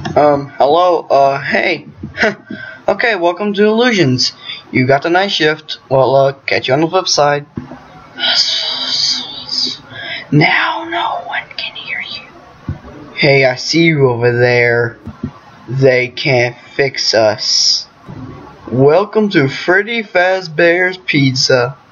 Hello, hey. Okay, welcome to Illusions. You got the night shift. Well, catch you on the flip side. Now no one can hear you. Hey, I see you over there. They can't fix us. Welcome to Freddy Fazbear's Pizza.